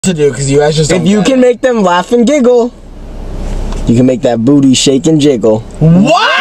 to do because you guys just don't If you can make them laugh and giggle, you can make that booty shake and jiggle. What?